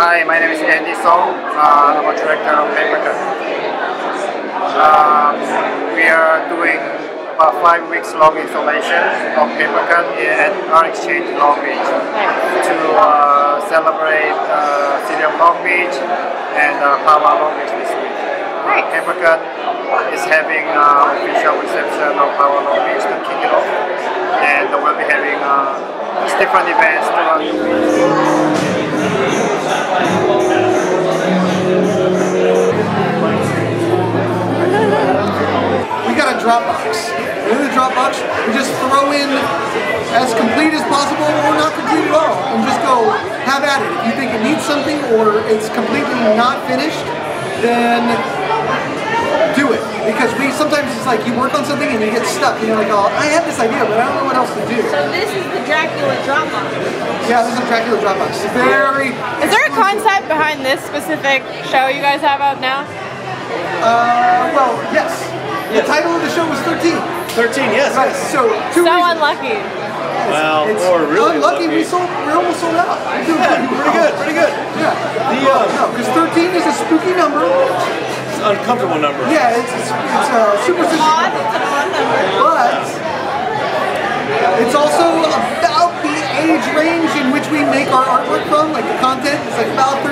Hi, my name is Andy Song. I'm a director of Papercut. We are doing about 5 weeks long installation of Papercut at our exchange in Long Beach to celebrate City of Long Beach and POW Long Beach this week. Papercut is having official reception of POW Long Beach to kick it off, and we'll be having different events throughout the week. We got a Dropbox. In the Dropbox, we just throw in as complete as possible or not complete at all and just go have at it. If you think it needs something or it's completely not finished, then do it. Because sometimes it's like you work on something and you get stuck and you're like, oh, I have this idea but I don't know what else to do. So this is the Dracula Dropbox. Yeah, this is the Dracula Dropbox. Is there a concept behind this specific show you guys have out now? Well, yes. The title of the show was 13. 13, yes. Right, so unlucky. Well, we're really unlucky. We're almost sold out. Yeah, pretty good. Yeah. Because 13 is a spooky number. It's an uncomfortable number. Yeah, it's a superstitious number. It's an odd number. But it's also about the age range in which we make our artwork from, like the content. It's like about